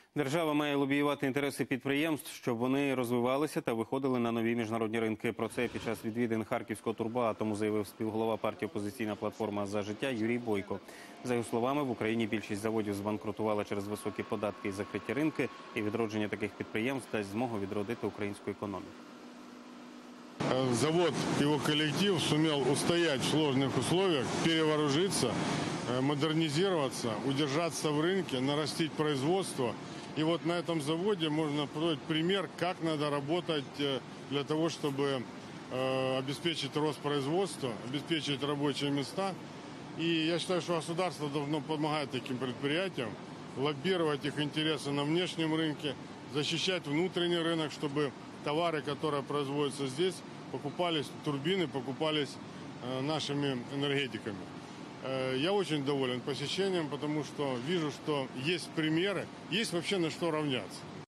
Держава має лобіювати інтереси підприємств, щоб вони розвивалися та виходили на нові міжнародні ринки. Про це під час відвідин Харківського турбоатому заявив співголова партії «Опозиційна платформа За життя» Юрій Бойко. За його словами, в Україні більшість заводів збанкрутувала через високі податки і закриті ринки, і відродження таких підприємств дасть змогу відродити українську економіку. Завод, его коллектив сумел устоять в сложных условиях, перевооружиться, модернизироваться, удержаться в рынке, нарастить производство. И вот на этом заводе можно подать пример, как надо работать для того, чтобы обеспечить рост производства, обеспечить рабочие места. И я считаю, что государство должно помогать таким предприятиям, лоббировать их интересы на внешнем рынке, защищать внутренний рынок, чтобы товары, которые производятся здесь, покупались, турбины покупались нашими энергетиками. Я очень доволен посещением, потому что вижу, что есть примеры, есть вообще на что равняться.